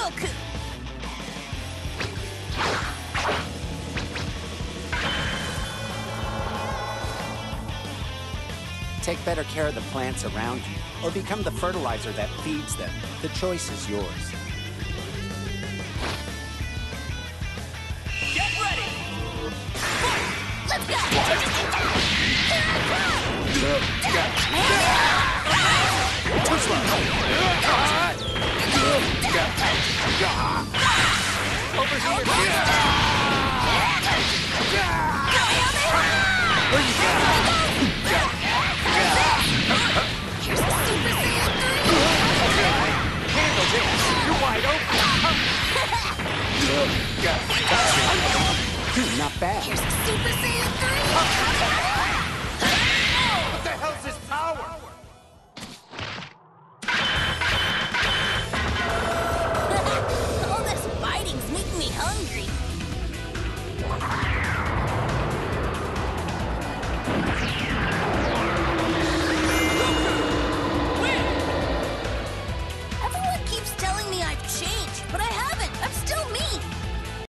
Goku! Take better care of the plants around you, or become the fertilizer that feeds them. The choice is yours. Get ready! Let's go! Here I come! Too slow. Over here. Where you go? Here's the Super Saiyan 3! Handle this. You're wide open. Not bad. Here's the Super Saiyan 3!